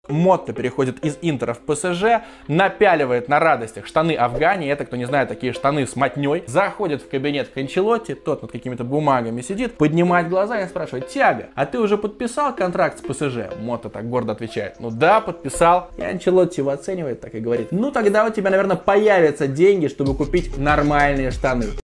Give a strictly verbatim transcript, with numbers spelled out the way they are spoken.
Мотто переходит из Интера в ПСЖ, напяливает на радостях штаны Афгани, это, кто не знает, такие штаны с мотней, заходит в кабинет к Анчелотти, тот над какими-то бумагами сидит, поднимает глаза и спрашивает: Тиаго, а ты уже подписал контракт с ПСЖ? Мотто так гордо отвечает: ну да, подписал. И Анчелотти его оценивает так и говорит: ну тогда у тебя, наверное, появятся деньги, чтобы купить нормальные штаны.